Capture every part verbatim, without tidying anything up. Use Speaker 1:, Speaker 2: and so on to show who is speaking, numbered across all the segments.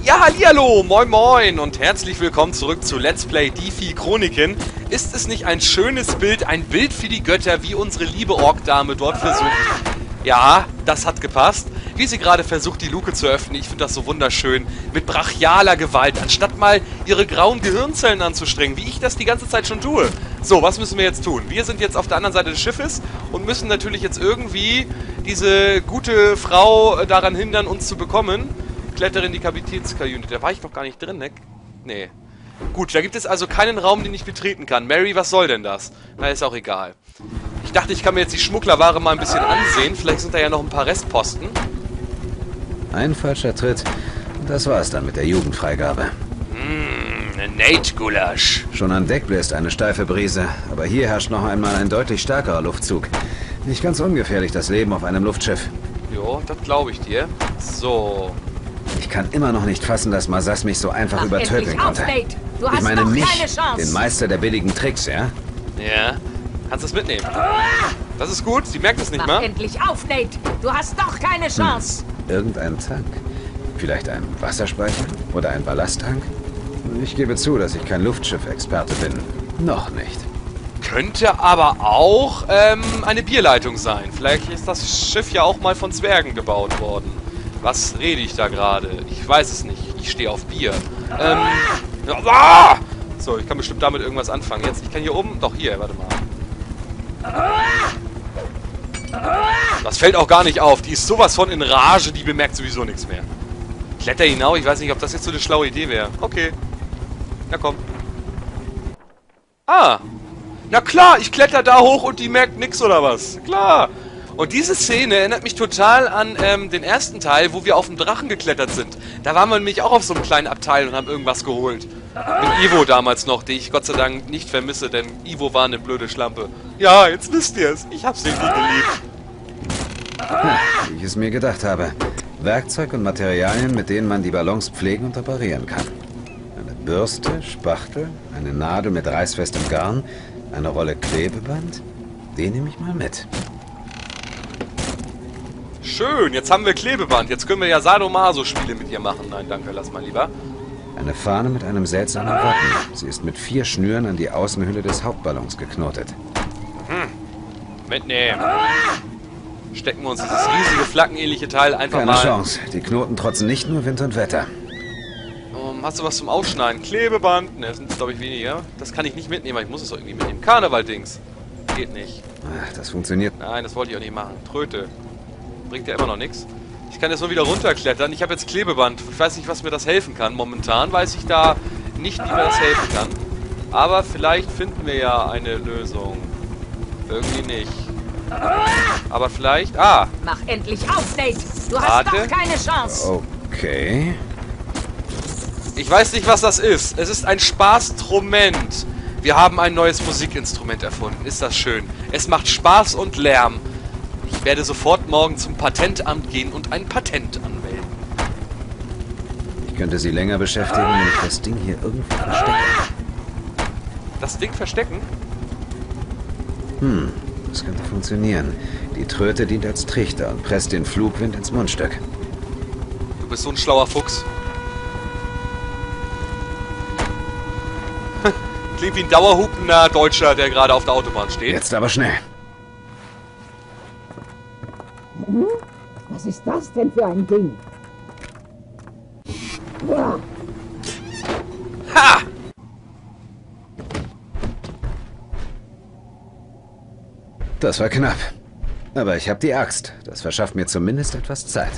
Speaker 1: Ja, hallihallo, moin moin und herzlich willkommen zurück zu Let's Play Defi Chroniken. Ist es nicht ein schönes Bild, ein Bild für die Götter, wie unsere liebe Ork-Dame dort versucht? Ja, das hat gepasst. Wie sie gerade versucht, die Luke zu öffnen. Ich finde das so wunderschön. Mit brachialer Gewalt, anstatt mal ihre grauen Gehirnzellen anzustrengen, wie ich das die ganze Zeit schon tue. So, was müssen wir jetzt tun? Wir sind jetzt auf der anderen Seite des Schiffes und müssen natürlich jetzt irgendwie diese gute Frau daran hindern, uns zu bekommen. Klettere in die Kapitänskajüte. Da war ich noch gar nicht drin, ne? Nee. Gut, da gibt es also keinen Raum, den ich betreten kann. Mary, was soll denn das? Na, ist auch egal. Ich dachte, ich kann mir jetzt die Schmugglerware mal ein bisschen ansehen. Vielleicht sind da ja noch ein paar Restposten.
Speaker 2: Ein falscher Tritt. Und das war's dann mit der Jugendfreigabe.
Speaker 1: Mmh, ein Nate-Gulasch.
Speaker 2: Schon an Deck bläst eine steife Brise. Aber hier herrscht noch einmal ein deutlich stärkerer Luftzug. Nicht ganz ungefährlich, das Leben auf einem Luftschiff.
Speaker 1: Jo, das glaube ich dir. So.
Speaker 2: Ich kann immer noch nicht fassen, dass Masas mich so einfach
Speaker 3: Mach
Speaker 2: übertöpeln konnte.
Speaker 3: Auf, Nate. Du hast
Speaker 2: Ich meine
Speaker 3: noch
Speaker 2: mich,
Speaker 3: keine Chance.
Speaker 2: den Meister der billigen Tricks, ja?
Speaker 1: Ja. Kannst du es mitnehmen? Das ist gut, sie merkt es nicht
Speaker 3: Mach
Speaker 1: mal.
Speaker 3: endlich auf, Nate. Du hast doch keine Chance.
Speaker 2: Hm. Irgendein Tank. Vielleicht ein Wasserspeicher? Oder ein Ballasttank? Ich gebe zu, dass ich kein Luftschiff-Experte bin. Noch nicht.
Speaker 1: Könnte aber auch ähm, eine Bierleitung sein. Vielleicht ist das Schiff ja auch mal von Zwergen gebaut worden. Was rede ich da gerade? Ich weiß es nicht. Ich stehe auf Bier. Ähm. Ja, ah! So, ich kann bestimmt damit irgendwas anfangen. Jetzt, ich kann hier oben. Doch, hier, warte mal. Das fällt auch gar nicht auf. Die ist sowas von in Rage, die bemerkt sowieso nichts mehr. Kletter hinauf. Ich weiß nicht, ob das jetzt so eine schlaue Idee wäre. Okay. Na komm. Ah. Na klar, ich kletter da hoch und die merkt nix oder was? Klar. Und diese Szene erinnert mich total an ähm, den ersten Teil, wo wir auf dem Drachen geklettert sind. Da waren wir nämlich auch auf so einem kleinen Abteil und haben irgendwas geholt. Mit Ivo damals noch, die ich Gott sei Dank nicht vermisse, denn Ivo war eine blöde Schlampe. Ja, jetzt wisst ihr es. Ich hab's irgendwie geliebt.
Speaker 2: Ja, wie ich es mir gedacht habe. Werkzeug und Materialien, mit denen man die Ballons pflegen und reparieren kann. Eine Bürste, Spachtel, eine Nadel mit reißfestem Garn, eine Rolle Klebeband. Den nehme ich mal mit.
Speaker 1: Schön, jetzt haben wir Klebeband. Jetzt können wir ja Sadomaso-Spiele mit ihr machen. Nein, danke, lass mal lieber.
Speaker 2: Eine Fahne mit einem seltsamen Wappen. Sie ist mit vier Schnüren an die Außenhülle des Hauptballons geknotet.
Speaker 1: Hm. Mitnehmen. Stecken wir uns dieses riesige flaggenähnliche Teil einfach
Speaker 2: Keine
Speaker 1: mal...
Speaker 2: Keine Chance. Die Knoten trotzen nicht nur Wind und Wetter.
Speaker 1: Um, hast du was zum Ausschneiden? Klebeband? Ne, das sind glaube ich weniger. Das kann ich nicht mitnehmen, aber ich muss es doch irgendwie mitnehmen. Karneval-Dings. Geht nicht.
Speaker 2: Ach, das funktioniert.
Speaker 1: Nein, das wollte ich auch nicht machen. Tröte. Bringt ja immer noch nichts. Ich kann jetzt nur wieder runterklettern. Ich habe jetzt Klebeband. Ich weiß nicht, was mir das helfen kann. Momentan weiß ich da nicht, wie mir das helfen kann. Aber vielleicht finden wir ja eine Lösung. Irgendwie nicht. Aber vielleicht... Ah!
Speaker 3: Mach endlich auf, Nate! Du hast
Speaker 1: Warte.
Speaker 3: doch keine Chance!
Speaker 2: Okay.
Speaker 1: Ich weiß nicht, was das ist. Es ist ein Spaßstrument. Wir haben ein neues Musikinstrument erfunden. Ist das schön. Es macht Spaß und Lärm. Ich werde sofort morgen zum Patentamt gehen und ein Patent anmelden.
Speaker 2: Ich könnte Sie länger beschäftigen, wenn ich das Ding hier irgendwo verstecke.
Speaker 1: Das Ding verstecken?
Speaker 2: Hm, das könnte funktionieren. Die Tröte dient als Trichter und presst den Flugwind ins Mundstück.
Speaker 1: Du bist so ein schlauer Fuchs. Klingt wie ein dauerhupender Deutscher, der gerade auf der Autobahn steht.
Speaker 2: Jetzt aber schnell.
Speaker 3: Was ist das denn für ein Ding? Ja.
Speaker 1: Ha!
Speaker 2: Das war knapp. Aber ich habe die Axt. Das verschafft mir zumindest etwas Zeit.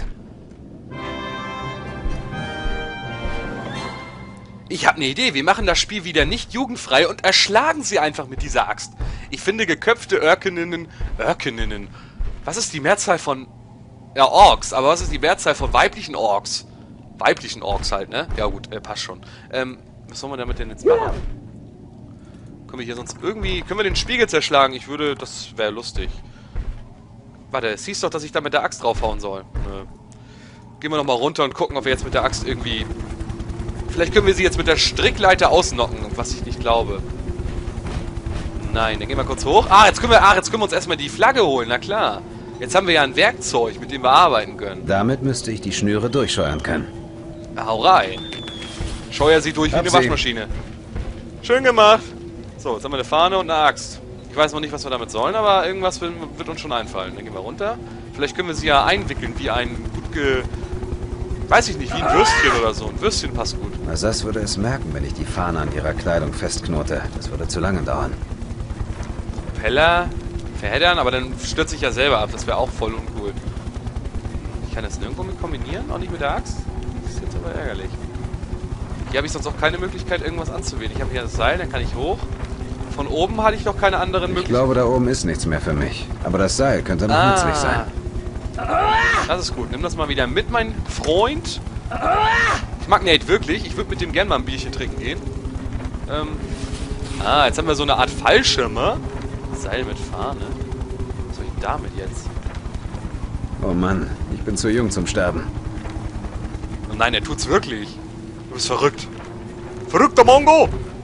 Speaker 1: Ich habe eine Idee. Wir machen das Spiel wieder nicht jugendfrei und erschlagen sie einfach mit dieser Axt. Ich finde geköpfte Örkeninnen... Örkeninnen... Was ist die Mehrzahl von... Ja, Orks. Aber was ist die Mehrzahl von weiblichen Orks? Weiblichen Orks halt, ne? Ja gut, äh, passt schon. Ähm, was soll man damit denn jetzt machen? Können wir hier sonst irgendwie... Können wir den Spiegel zerschlagen? Ich würde... Das wäre lustig. Warte, es hieß doch, dass ich da mit der Axt draufhauen soll. Nö. Gehen wir nochmal runter und gucken, ob wir jetzt mit der Axt irgendwie... Vielleicht können wir sie jetzt mit der Strickleiter ausnocken, was ich nicht glaube. Nein, dann gehen wir kurz hoch. Ah, jetzt können wir, ah, jetzt können wir uns erstmal die Flagge holen, na klar. Jetzt haben wir ja ein Werkzeug, mit dem wir arbeiten können.
Speaker 2: Damit müsste ich die Schnüre durchscheuern können.
Speaker 1: Hau rein. Scheuer sie durch wie
Speaker 2: Hab
Speaker 1: eine
Speaker 2: sie.
Speaker 1: Waschmaschine. Schön gemacht. So, jetzt haben wir eine Fahne und eine Axt. Ich weiß noch nicht, was wir damit sollen, aber irgendwas wird, wird uns schon einfallen. Dann gehen wir runter. Vielleicht können wir sie ja einwickeln wie ein gut ge... Weiß ich nicht, wie ein Würstchen oder so. Ein Würstchen passt gut.
Speaker 2: Masas würde es merken, wenn ich die Fahne an ihrer Kleidung festknote. Das würde zu lange dauern.
Speaker 1: Propeller verheddern, aber dann stürzt sich ja selber ab. Das wäre auch voll uncool. Ich kann das nirgendwo mit kombinieren, auch nicht mit der Axt. Das ist jetzt aber ärgerlich. Hier habe ich sonst auch keine Möglichkeit, irgendwas anzuwählen. Ich habe hier das Seil, dann kann ich hoch. Von oben hatte ich noch keine anderen
Speaker 2: Ich
Speaker 1: Möglichkeiten.
Speaker 2: glaube, da oben ist nichts mehr für mich. Aber das Seil könnte noch
Speaker 1: Ah.
Speaker 2: nützlich sein.
Speaker 1: Das ist gut. Nimm das mal wieder mit, mein Freund. Ich mag Nate wirklich. Ich würde mit dem gerne mal ein Bierchen trinken gehen. Ähm. Ah, jetzt haben wir so eine Art Fallschirme. Seil mit Fahne. Was soll ich denn damit jetzt?
Speaker 2: Oh Mann, ich bin zu jung zum Sterben.
Speaker 1: Oh nein, er tut's wirklich. Du bist verrückt. Verrückter Mongo!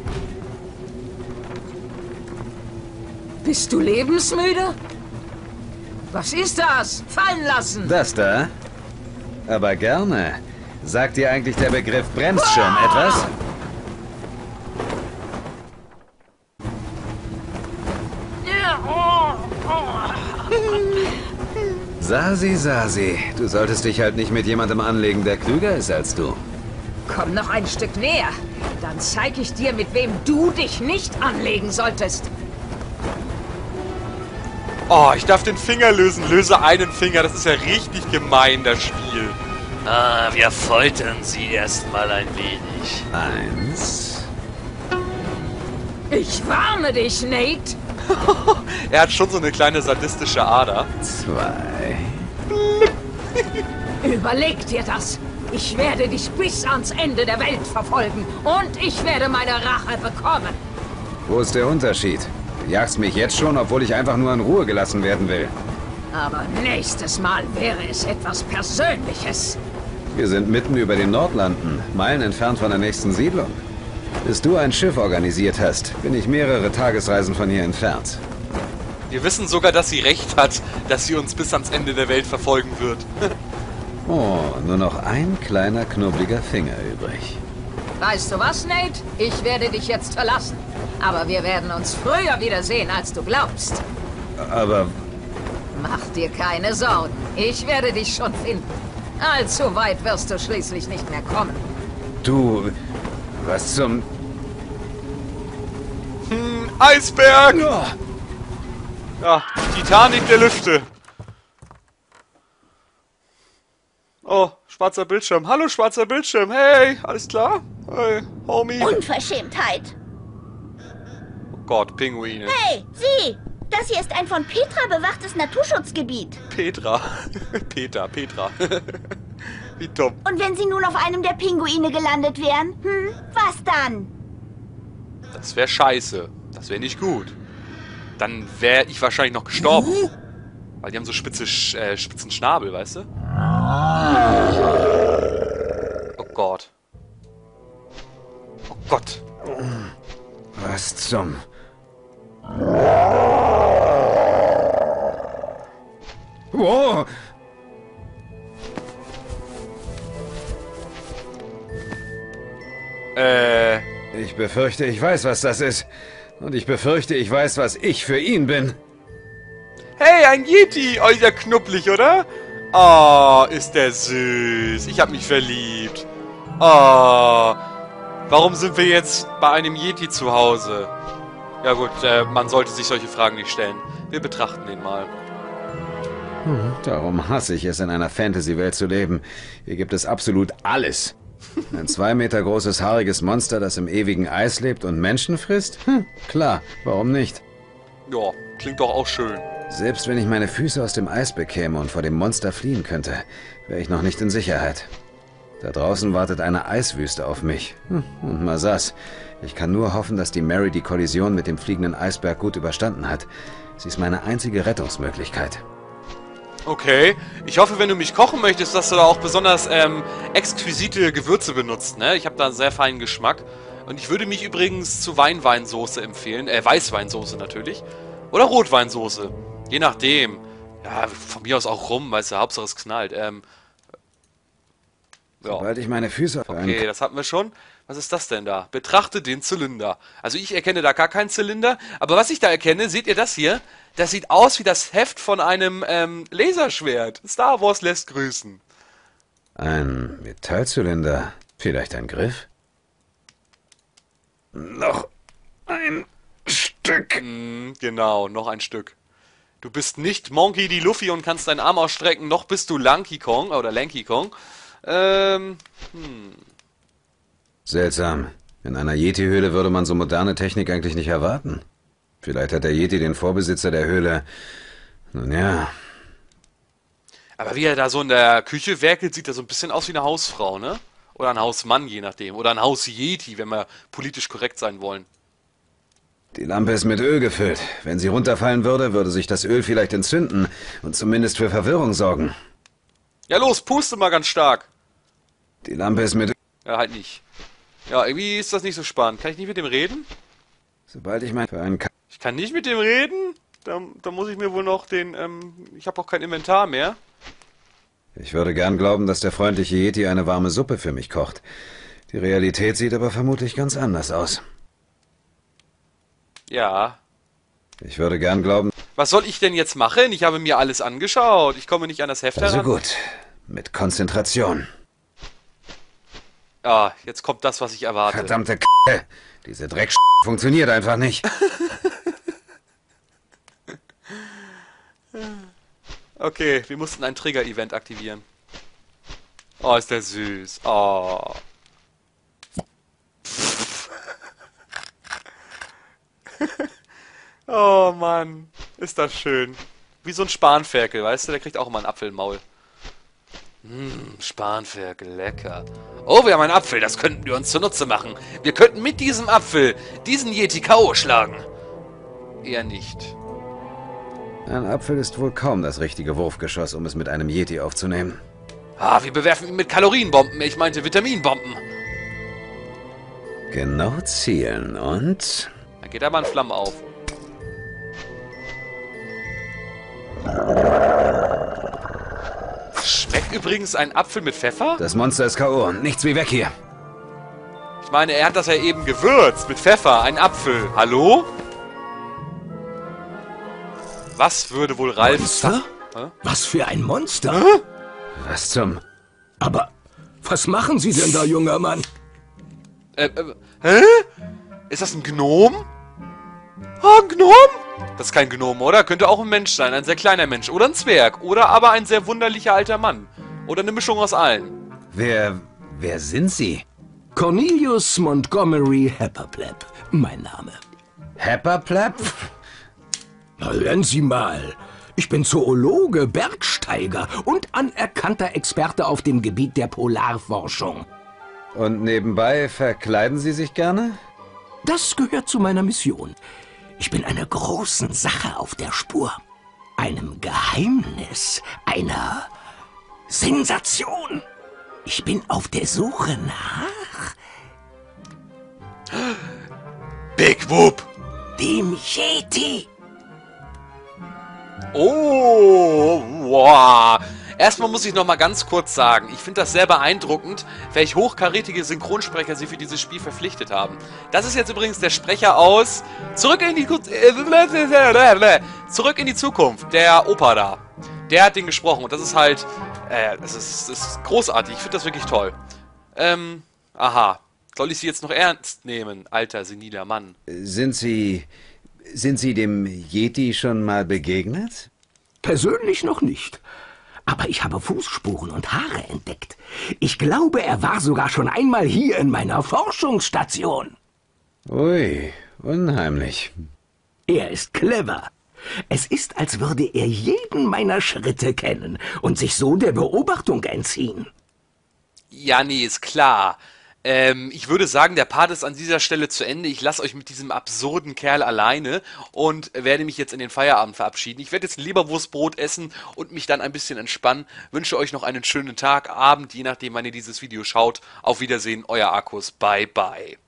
Speaker 3: Bist du lebensmüde? Was ist das? Fallen lassen!
Speaker 2: Das da? Aber gerne. Sagt dir eigentlich der Begriff Bremsschirm etwas? Sasi, Sasi, du solltest dich halt nicht mit jemandem anlegen, der klüger ist als du.
Speaker 3: Komm noch ein Stück näher. Dann zeige ich dir, mit wem du dich nicht anlegen solltest.
Speaker 1: Oh, ich darf den Finger lösen. Löse einen Finger. Das ist ja richtig gemein, das Spiel.
Speaker 4: Ah, wir foltern sie erstmal ein wenig.
Speaker 2: Eins.
Speaker 3: Ich warne dich, Nate.
Speaker 1: Er hat schon so eine kleine sadistische Ader.
Speaker 2: Zwei.
Speaker 3: Überleg dir das. Ich werde dich bis ans Ende der Welt verfolgen. Und ich werde meine Rache bekommen.
Speaker 2: Wo ist der Unterschied? Du jagst mich jetzt schon, obwohl ich einfach nur in Ruhe gelassen werden will.
Speaker 3: Aber nächstes Mal wäre es etwas Persönliches.
Speaker 2: Wir sind mitten über den Nordlanden, Meilen entfernt von der nächsten Siedlung. Bis du ein Schiff organisiert hast, bin ich mehrere Tagesreisen von hier entfernt.
Speaker 1: Wir wissen sogar, dass sie recht hat, dass sie uns bis ans Ende der Welt verfolgen wird.
Speaker 2: Oh, nur noch ein kleiner, knubbeliger Finger übrig.
Speaker 3: Weißt du was, Nate? Ich werde dich jetzt verlassen. Aber wir werden uns früher wiedersehen, als du glaubst.
Speaker 2: Aber
Speaker 3: Mach dir keine Sorgen. Ich werde dich schon finden. Allzu weit wirst du schließlich nicht mehr kommen.
Speaker 2: du... Was zum...
Speaker 1: Hm, Eisberg! Ja, Titanic der Lüfte. Oh, schwarzer Bildschirm. Hallo, schwarzer Bildschirm. Hey, alles klar? Hey, Homie.
Speaker 5: Unverschämtheit.
Speaker 1: Oh Gott, Pinguine.
Speaker 5: Hey, sieh! Das hier ist ein von Petra bewachtes Naturschutzgebiet.
Speaker 1: Petra. Peter, Petra. Wie dumm.
Speaker 5: Und wenn sie nun auf einem der Pinguine gelandet wären, hm, was dann?
Speaker 1: Das wäre scheiße. Das wäre nicht gut. Dann wäre ich wahrscheinlich noch gestorben. Weil die haben so spitze, Sch- äh, spitzen Schnabel, weißt du? Oh Gott. Oh Gott.
Speaker 2: Was zum... Wow!
Speaker 1: Äh...
Speaker 2: Ich befürchte, ich weiß, was das ist. Und ich befürchte, ich weiß, was ich für ihn bin.
Speaker 1: Hey, ein Yeti! Oh, ist ja knuppelig, oder? Oh, ist der süß. Ich hab mich verliebt. Oh. Warum sind wir jetzt bei einem Yeti zu Hause? Ja gut, äh, man sollte sich solche Fragen nicht stellen. Wir betrachten ihn mal.
Speaker 2: Darum hasse ich es, in einer Fantasy-Welt zu leben. Hier gibt es absolut alles. Ein zwei Meter großes, haariges Monster, das im ewigen Eis lebt und Menschen frisst? Hm, klar, warum nicht?
Speaker 1: Ja, klingt doch auch schön.
Speaker 2: Selbst wenn ich meine Füße aus dem Eis bekäme und vor dem Monster fliehen könnte, wäre ich noch nicht in Sicherheit. Da draußen wartet eine Eiswüste auf mich. Hm, und Masas. Ich kann nur hoffen, dass die Mary die Kollision mit dem fliegenden Eisberg gut überstanden hat. Sie ist meine einzige Rettungsmöglichkeit.
Speaker 1: Okay. Ich hoffe, wenn du mich kochen möchtest, dass du da auch besonders ähm, exquisite Gewürze benutzt, ne? Ich habe da einen sehr feinen Geschmack. Und ich würde mich übrigens zu Weinweinsoße empfehlen. Äh, Weißweinsoße natürlich. Oder Rotweinsoße. Je nachdem. Ja, von mir aus auch rum, weißt du, Hauptsache es knallt. Ähm, Ja.
Speaker 2: Sobald ich meine Füße auf einen
Speaker 1: Okay, das hatten wir schon. Was ist das denn da? Betrachte den Zylinder. Also ich erkenne da gar keinen Zylinder, aber was ich da erkenne, seht ihr das hier? Das sieht aus wie das Heft von einem ähm, Laserschwert. Star Wars lässt grüßen.
Speaker 2: Ein Metallzylinder. Vielleicht ein Griff? Noch ein Stück.
Speaker 1: Mm, genau, noch ein Stück. Du bist nicht Monkey D. Luffy und kannst deinen Arm ausstrecken, noch bist du Lanky Kong oder Lanky Kong. Ähm, hm.
Speaker 2: Seltsam. In einer Yeti-Höhle würde man so moderne Technik eigentlich nicht erwarten. Vielleicht hat der Yeti den Vorbesitzer der Höhle... Nun ja...
Speaker 1: Aber wie er da so in der Küche werkelt, sieht er so ein bisschen aus wie eine Hausfrau, ne? Oder ein Hausmann, je nachdem. Oder ein Haus-Yeti, wenn wir politisch korrekt sein wollen.
Speaker 2: Die Lampe ist mit Öl gefüllt. Wenn sie runterfallen würde, würde sich das Öl vielleicht entzünden und zumindest für Verwirrung sorgen.
Speaker 1: Ja los, puste mal ganz stark.
Speaker 2: Die Lampe ist mit Öl...
Speaker 1: Ja, halt nicht. Ja, irgendwie ist das nicht so spannend. Kann ich nicht mit dem reden?
Speaker 2: Sobald ich mein... Für einen Ka
Speaker 1: Ich kann nicht mit dem reden? Da, da muss ich mir wohl noch den, ähm, ich habe auch kein Inventar mehr.
Speaker 2: Ich würde gern glauben, dass der freundliche Yeti eine warme Suppe für mich kocht. Die Realität sieht aber vermutlich ganz anders aus.
Speaker 1: Ja.
Speaker 2: Ich würde gern glauben...
Speaker 1: Was soll ich denn jetzt machen? Ich habe mir alles angeschaut. Ich komme nicht an das Heft
Speaker 2: Also
Speaker 1: heran.
Speaker 2: gut. Mit Konzentration.
Speaker 1: Ah, jetzt kommt das, was ich erwarte.
Speaker 2: Verdammte K***. Diese Dreck funktioniert einfach nicht.
Speaker 1: Okay, wir mussten ein Trigger-Event aktivieren. Oh, ist der süß. Oh. Oh Mann, ist das schön. Wie so ein Spanferkel, weißt du? Der kriegt auch immer einen Apfel im Maul. Hm, Spanferkel, lecker. Oh, wir haben einen Apfel, das könnten wir uns zunutze machen. Wir könnten mit diesem Apfel diesen Yeti K O schlagen. Eher nicht.
Speaker 2: Ein Apfel ist wohl kaum das richtige Wurfgeschoss, um es mit einem Yeti aufzunehmen.
Speaker 1: Ah, wir bewerfen ihn mit Kalorienbomben. Ich meinte Vitaminbomben.
Speaker 2: Genau zielen und...
Speaker 1: Dann geht aber in Flammen auf. Schmeckt übrigens ein Apfel mit Pfeffer?
Speaker 2: Das Monster ist K O. Nichts wie weg hier.
Speaker 1: Ich meine, er hat das ja eben gewürzt mit Pfeffer. Ein Apfel. Hallo? Was würde wohl Ralf...
Speaker 6: Monster?
Speaker 1: Hä?
Speaker 6: Was für ein Monster?
Speaker 1: Hä?
Speaker 2: Was zum...
Speaker 6: Aber was machen Sie denn da, junger Mann?
Speaker 1: Äh, äh, hä? Ist das ein Gnom? Ah, ein Gnom? Das ist kein Gnom, oder? Könnte auch ein Mensch sein. Ein sehr kleiner Mensch. Oder ein Zwerg. Oder aber ein sehr wunderlicher alter Mann. Oder eine Mischung aus allen.
Speaker 2: Wer... wer sind Sie?
Speaker 6: Cornelius Montgomery Hepperplap, mein Name.
Speaker 2: Hepperplap?
Speaker 6: Na, hören Sie mal. Ich bin Zoologe, Bergsteiger und anerkannter Experte auf dem Gebiet der Polarforschung.
Speaker 2: Und nebenbei verkleiden Sie sich gerne?
Speaker 6: Das gehört zu meiner Mission. Ich bin einer großen Sache auf der Spur. Einem Geheimnis, einer Sensation. Ich bin auf der Suche nach
Speaker 1: Big Whoop.
Speaker 6: dem Yeti.
Speaker 1: Oh, wow. Erstmal muss ich noch mal ganz kurz sagen, ich finde das sehr beeindruckend, welch hochkarätige Synchronsprecher sie für dieses Spiel verpflichtet haben. Das ist jetzt übrigens der Sprecher aus Zurück in die Zurück in die Zukunft, der Opa da. Der hat den gesprochen und das ist halt, äh, das ist, das ist großartig. Ich finde das wirklich toll. Ähm, aha. Soll ich sie jetzt noch ernst nehmen, alter, seniler Mann?
Speaker 2: Sind Sie... sind Sie dem Yeti schon mal begegnet?
Speaker 6: Persönlich noch nicht. Aber ich habe Fußspuren und Haare entdeckt. Ich glaube, er war sogar schon einmal hier in meiner Forschungsstation.
Speaker 2: Ui, unheimlich.
Speaker 6: Er ist clever. Es ist, als würde er jeden meiner Schritte kennen und sich so der Beobachtung entziehen.
Speaker 1: Ja, nee, ist klar. Ähm, ich würde sagen, der Part ist an dieser Stelle zu Ende. Ich lasse euch mit diesem absurden Kerl alleine und werde mich jetzt in den Feierabend verabschieden. Ich werde jetzt ein Leberwurstbrot essen und mich dann ein bisschen entspannen. Wünsche euch noch einen schönen Tag, Abend, je nachdem, wann ihr dieses Video schaut. Auf Wiedersehen, euer Arkus. Bye, bye.